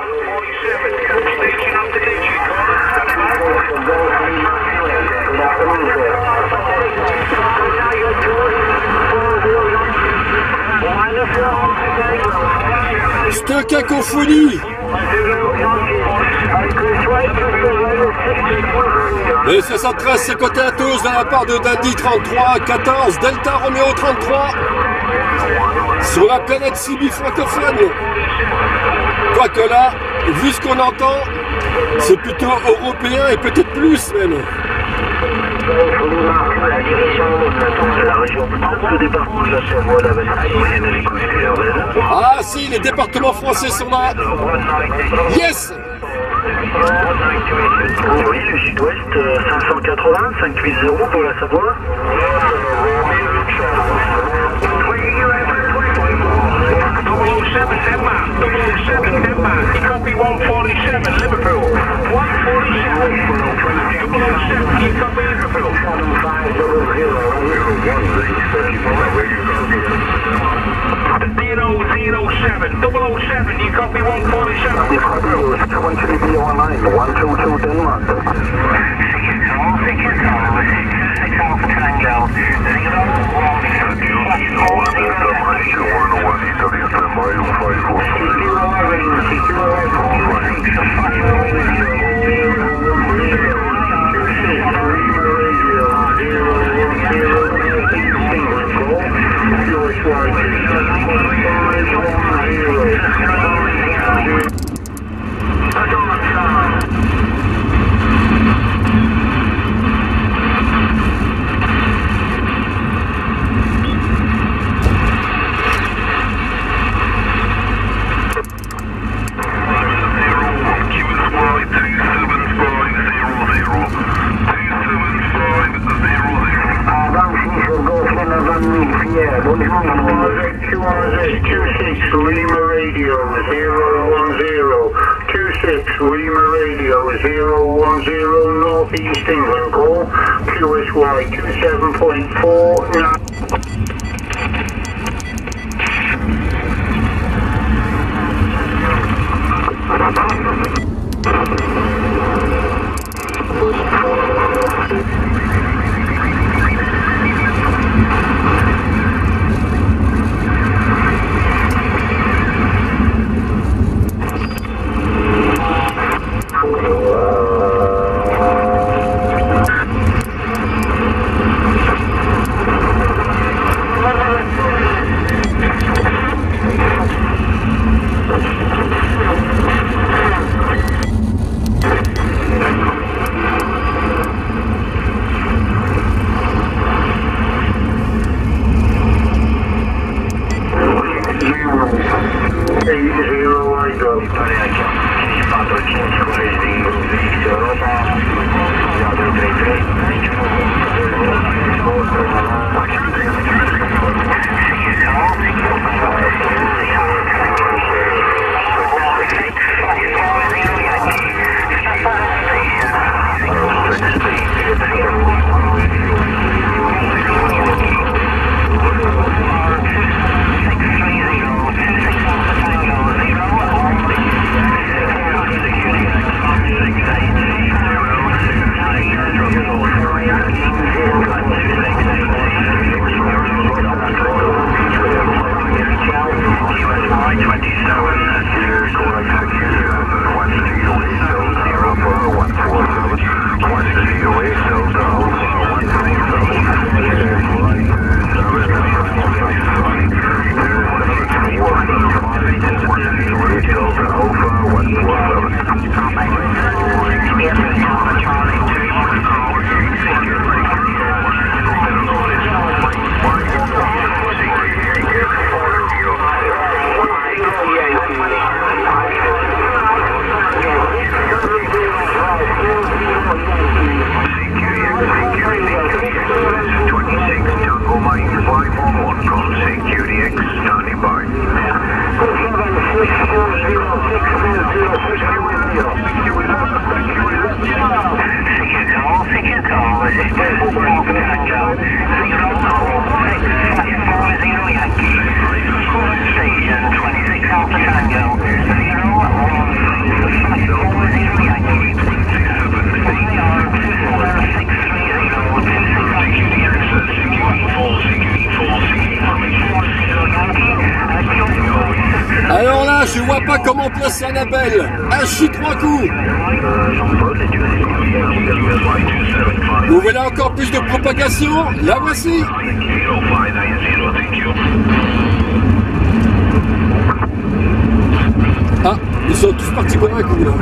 Cette cacophonie. Et 73, c'est côté à tous de la part de Dandy 33, 14, Delta Romeo 33, sur la planète Sibi francophone. Quoique là, vu ce qu'on entend, c'est plutôt européen et peut-être plus même. La direction de la région le département de la Savoie, la Valais. Ah si, les départements français sont là. Yes. Oui, le sud-ouest, 580, 580 pour la Savoie. Copy 147, Liverpool. 147, 007, you copy Liverpool. 007, 007, you copy 147, Liverpool. 23B online, 122 Denmark. Northeast England call, QSY 27.4. Station 26 Alpha Tango 016. je vois pas comment placer Annabelle. Un chi 3 coups. Vous voulez encore plus de propagation? La voici. Ah, ils sont tous partis pour un coup là.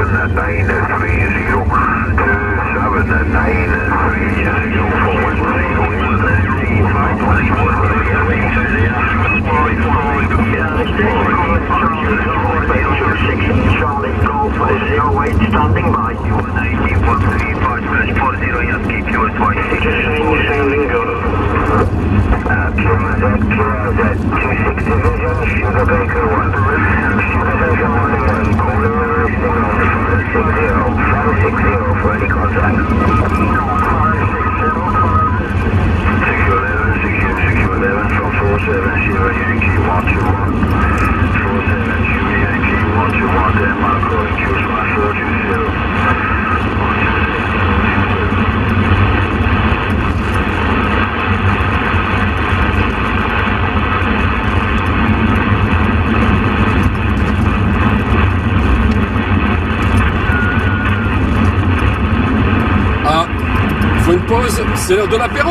C'est l'heure de l'apéro.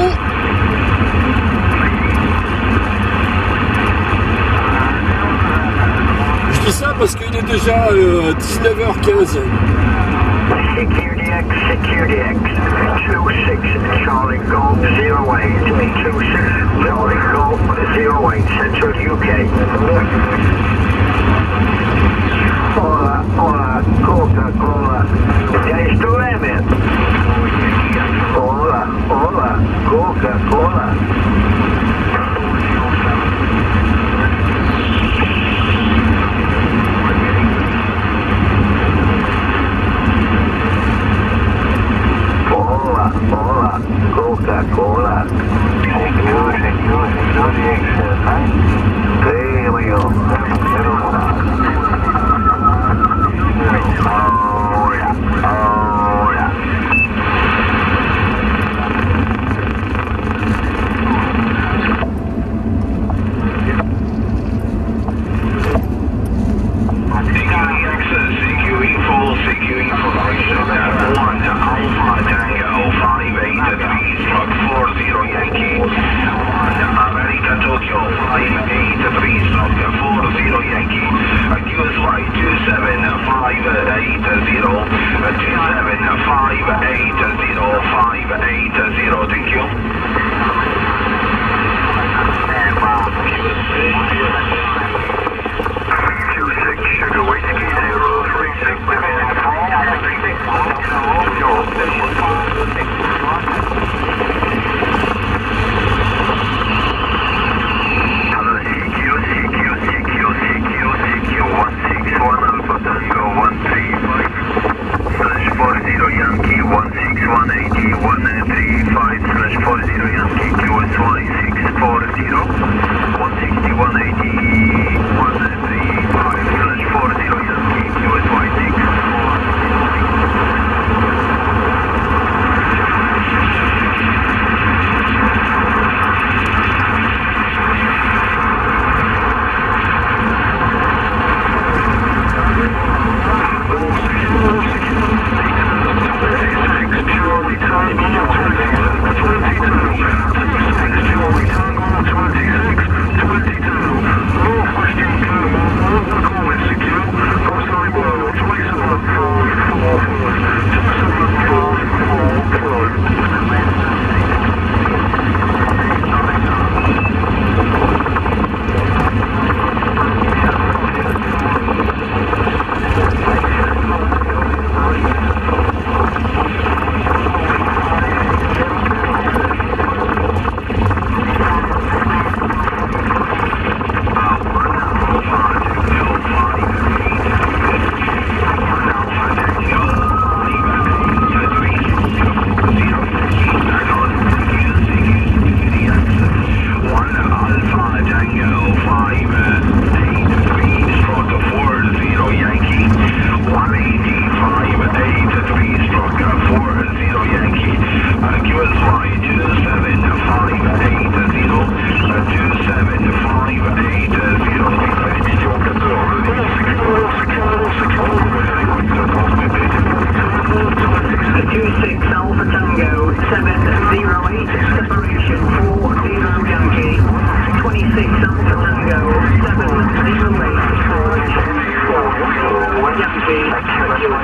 Je dis ça parce qu'il est déjà 19h15. Security X, 26 Charlie Golf 08, 26 Charlie Golf 08, Central UK. Hola, hola, Coca-Cola. ¿Ya estuve, man? Hola, hola, Coca-Cola. Hola, hola, Coca-Cola.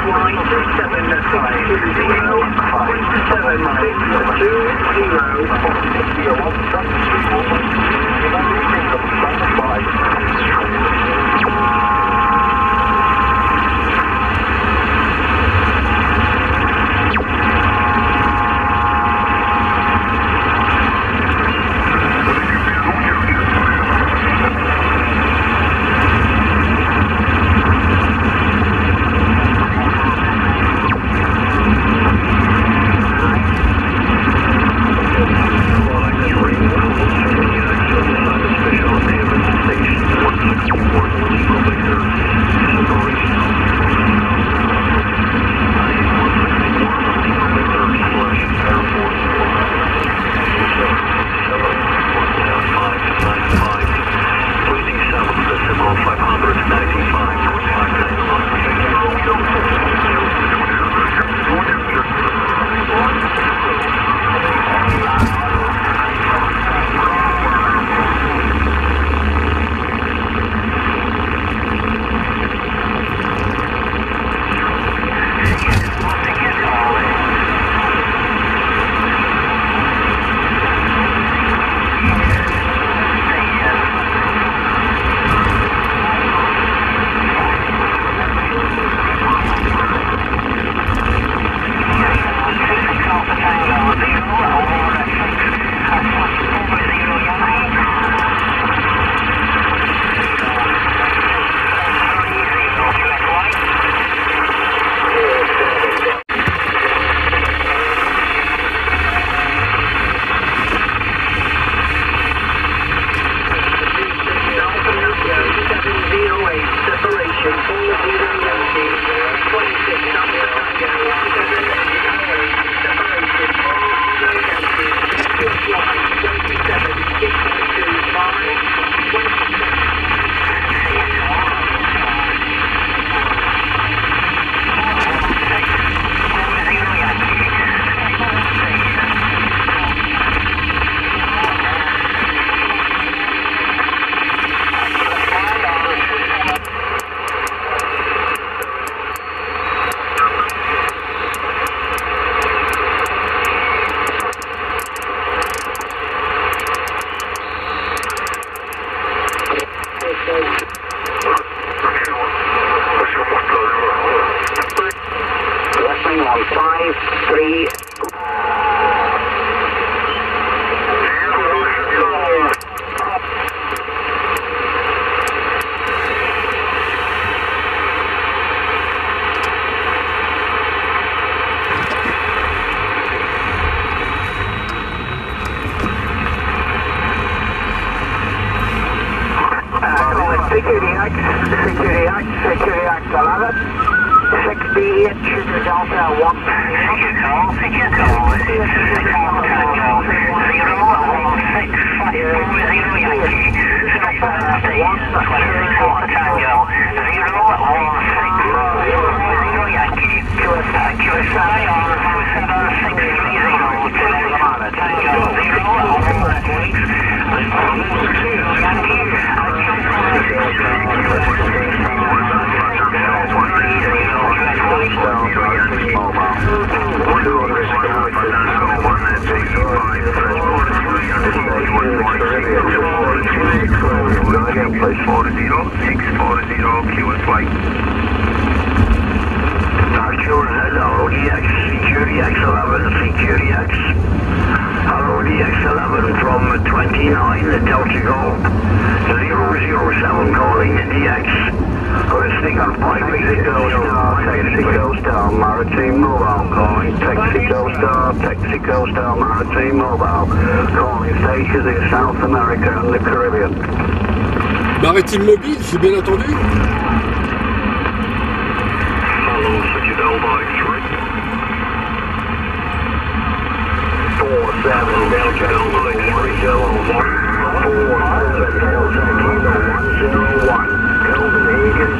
Maritime mobile, j'ai bien entendu.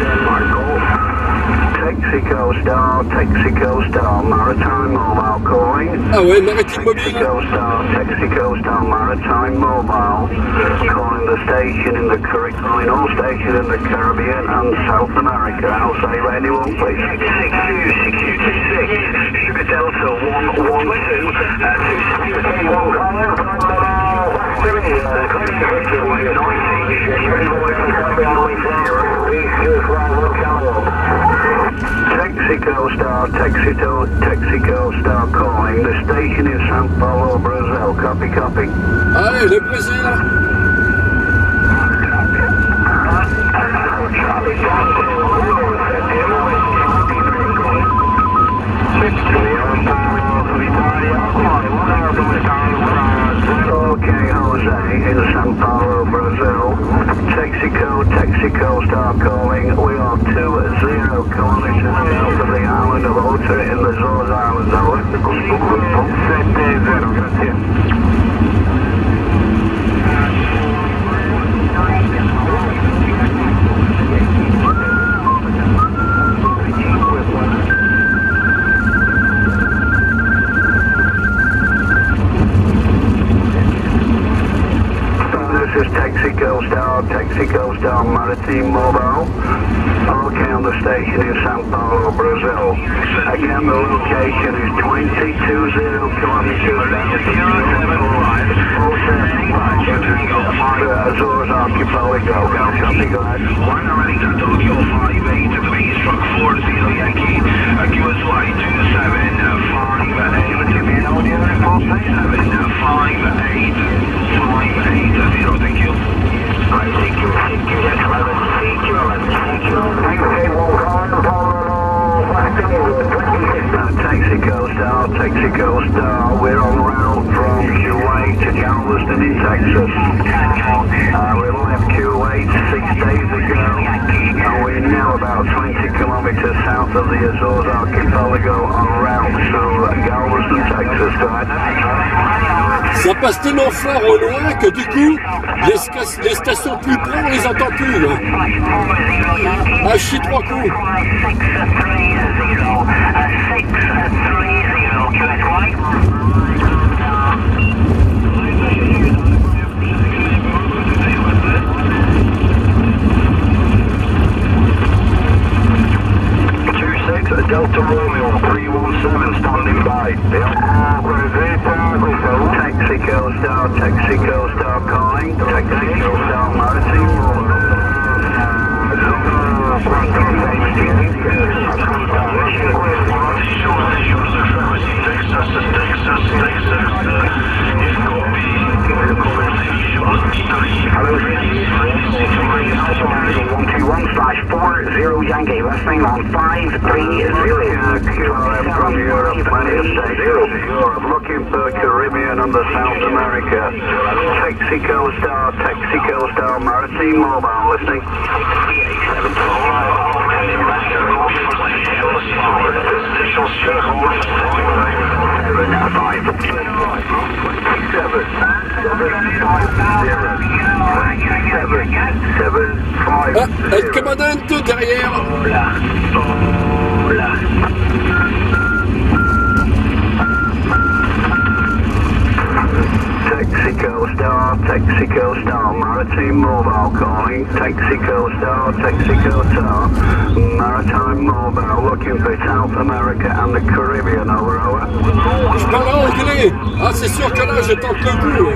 Taxi Coast Star, Maritime Mobile calling. Ah ouais, Maritime Mobile. Texaco Star Maritime Mobile, calling the station in the Caribbean, all stations in the Caribbean and South America. I'll say ready one, please. 6226, Sugar Delta 112, 2 Texaco Star calling the station in Sao Paulo, Brazil. Copy, copy. Allez, le Brésil. Okay, Jose in Sao Paulo, Brazil. Texaco Star calling. We are 20 kilometers south of the island of Ota in the Azores Islands. Over. 70, gracias. This is Texaco Star Maritime Mobile. Okay, on the station in Sao Paulo, Brazil. Again, the location is 220 kilometers Azores Archipelago. Copy, go ahead. 1 Tokyo 58 to the base truck 40 Yankee. QSY 275 758, thank you. Texaco Star, we're on route from Kuwait to Galveston in Texas. We left Kuwait 6 days ago, and we're now about 20 kilometers south of the Azores Archipelago en route to Galveston, Texas. Go ahead. Ça passe tellement fort au loin que du coup, les stations plus près, on les entend plus. Là. Ah, chie 3 coups. Delta Romeo 317 standing by. Texaco Star calling. Texaco Star Maritime. Yankee, listening on 530. QRM from Europe, plenty of stations. Europe, looking for Caribbean and the South America. Texaco Star Maritime Mobile, listening. 755. Ah, El Comandante derrière. Texaco Star Maritime Mobile calling. Texaco Star Maritime Mobile looking for South America and the Caribbean. Over, over. Je parle anglais. Ah, c'est sûr que là, je tente le coup.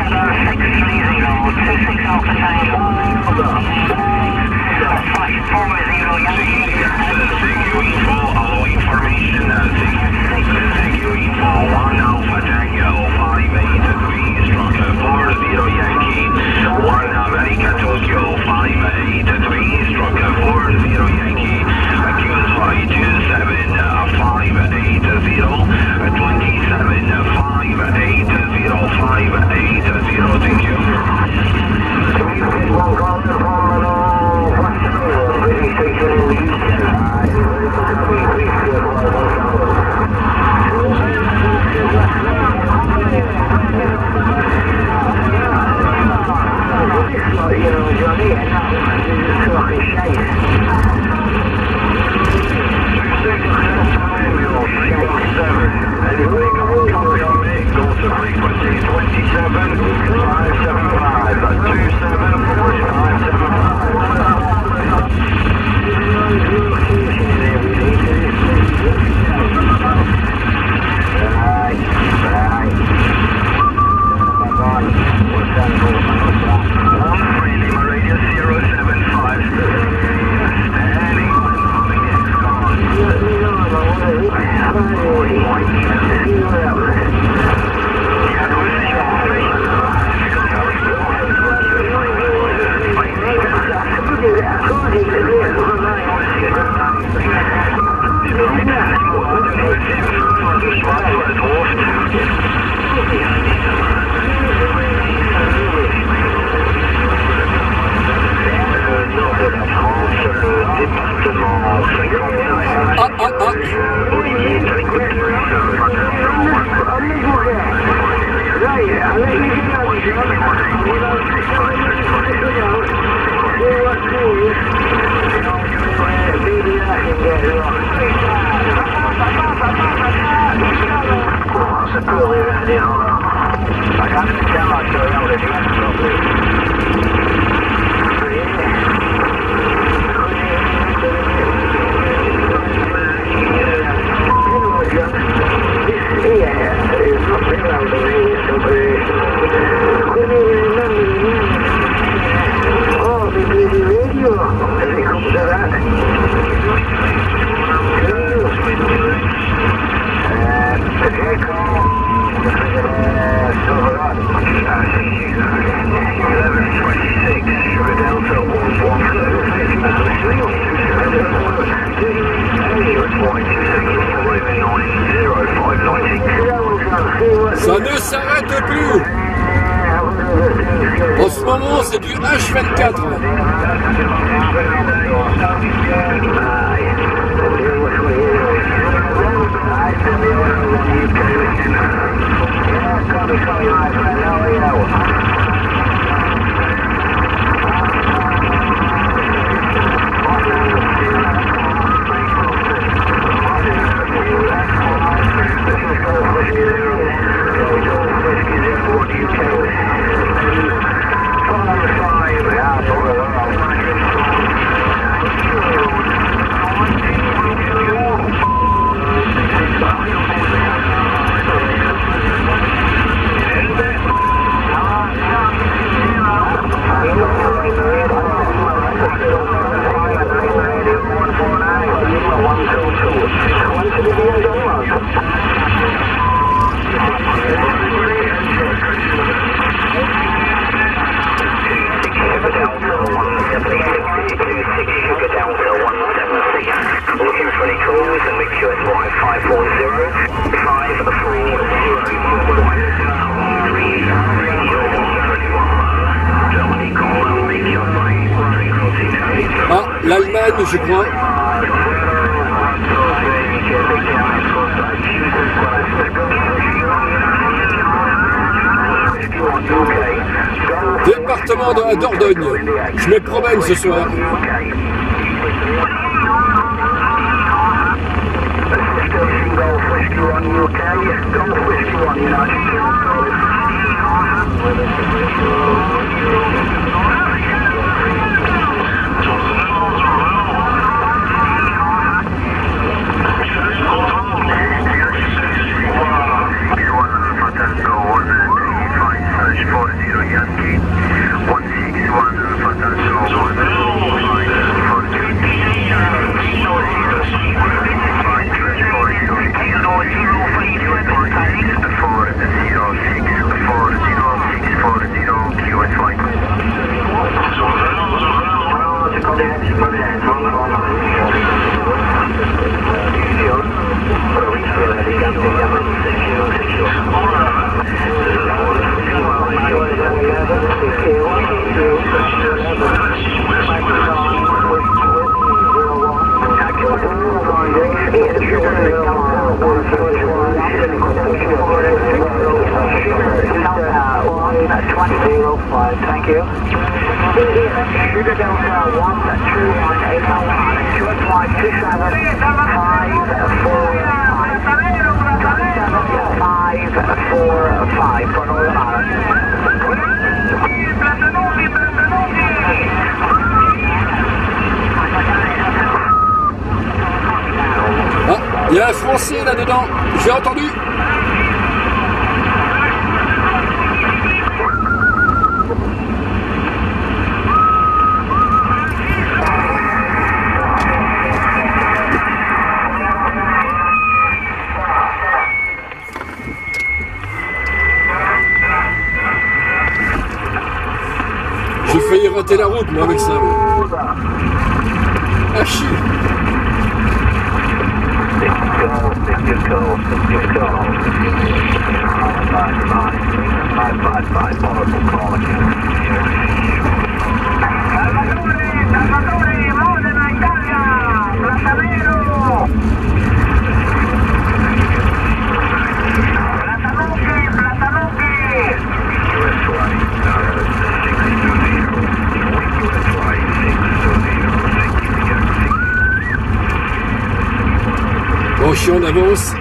Ça ne s'arrête plus. En ce moment, c'est du H24. Ah, l'Allemagne, je crois. Département de la Dordogne. Je me promène ce soir. Go on, Il y a un Français là-dedans, j'ai entendu. J'ai failli rater la route, moi, avec ça. Ah, chier. Oh, je suis en avance.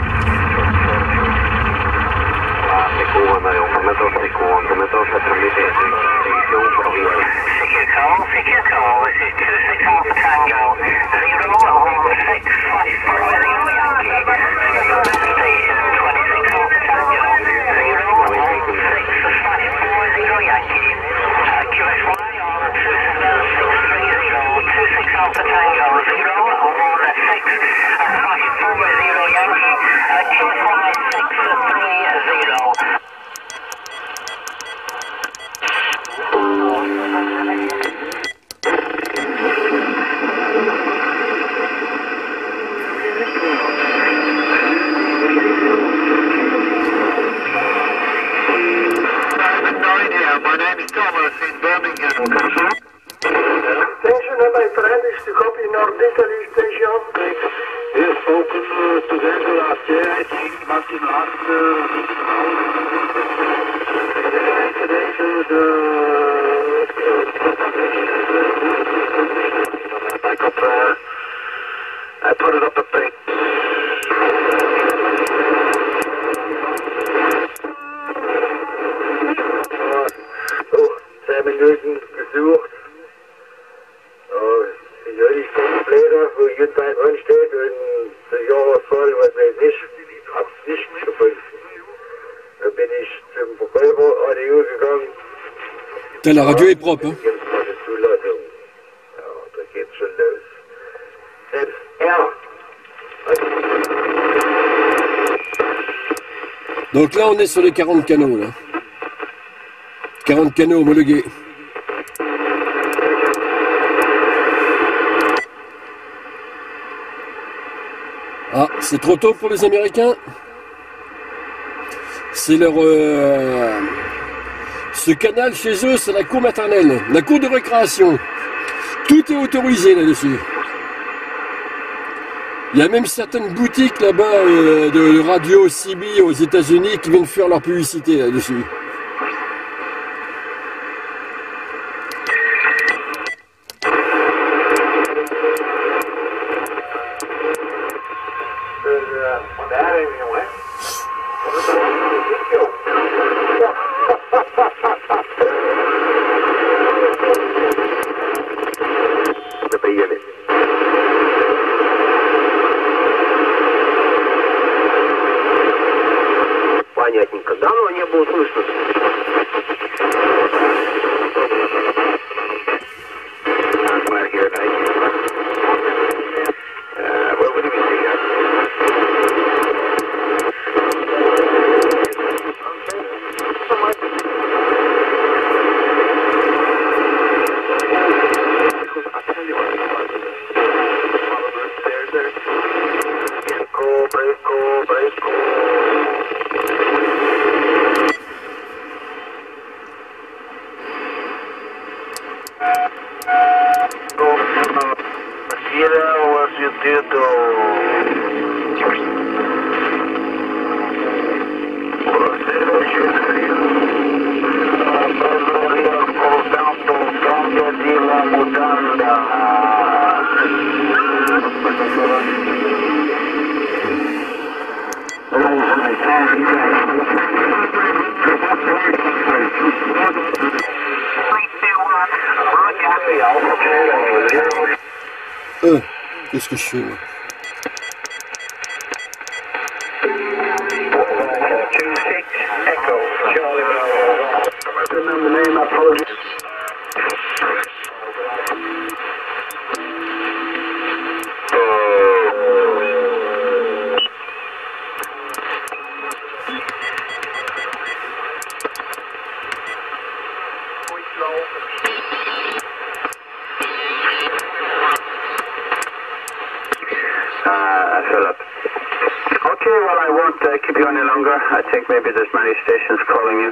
La radio est propre. Hein. Donc là, on est sur les 40 canaux. Là. 40 canaux homologués. Ah, c'est trop tôt pour les Américains. C'est leur... Ce canal chez eux, c'est la cour maternelle, la cour de récréation. Tout est autorisé là-dessus. Il y a même certaines boutiques là-bas de radio CB aux États-Unis qui viennent faire leur publicité là-dessus. Понятненько. Давно не было слышно. Tito. Cambio di la mutanda. Qu'est-ce que je fais là? Philip. Okay, well, I won't keep you any longer. I think maybe there's many stations calling you.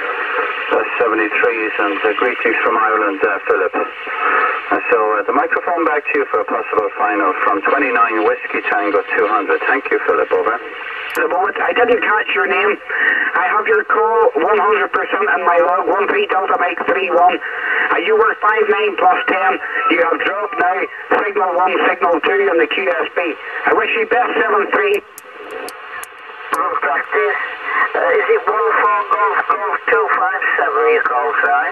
73s and greetings from Ireland, Philip. So the microphone back to you for a possible final from 29 Whiskey Tango 200. Thank you, Philip. Over. The moment I didn't catch your name. I have your call 100% in my log. 13 Delta Mike 31. You were 59 plus 10. You have dropped now. Signal 1, signal 2 in the QSB. I wish you best 7-3. Practice. Is it 14 Golf Golf 257 you call sign?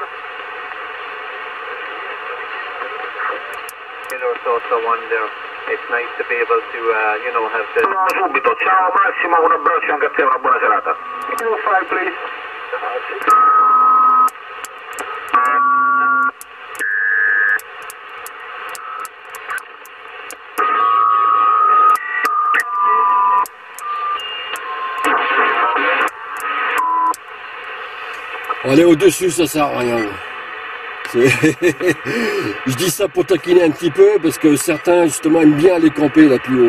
You know, it's also wonder. It's nice to be able to, you know, have the... Subito. Ciao Massimo, un abbraccio anche a te, una buona serata. 25 please. Aller au-dessus, ça sert à rien. Je dis ça pour taquiner un petit peu, parce que certains, justement, aiment bien aller camper là plus haut.